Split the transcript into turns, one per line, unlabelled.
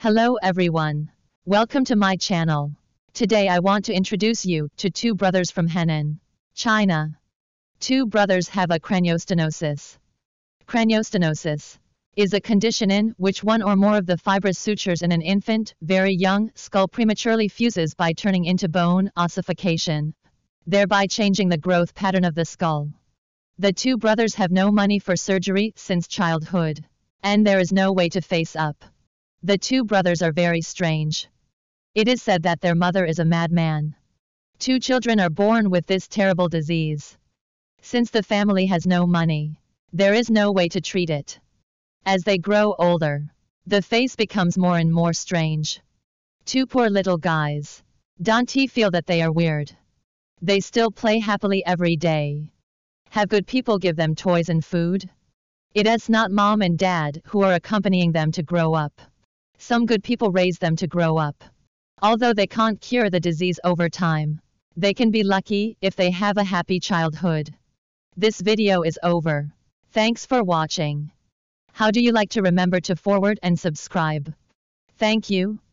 Hello everyone. Welcome to my channel. Today I want to introduce you to two brothers from Henan, China. Two brothers have a craniostenosis. Craniostenosis is a condition in which one or more of the fibrous sutures in an infant, very young, skull prematurely fuses by turning into bone ossification, thereby changing the growth pattern of the skull. The two brothers have no money for surgery since childhood, and there is no way to face up. The two brothers are very strange. It is said that their mother is a madman. Two children are born with this terrible disease. Since the family has no money, there is no way to treat it. As they grow older, the face becomes more and more strange. Two poor little guys don't feel that they are weird. They still play happily every day. Have good people give them toys and food? It is not mom and dad who are accompanying them to grow up. Some good people raise them to grow up. Although they can't cure the disease over time, they can be lucky if they have a happy childhood. This video is over. Thanks for watching. How do you like to remember to forward and subscribe? Thank you.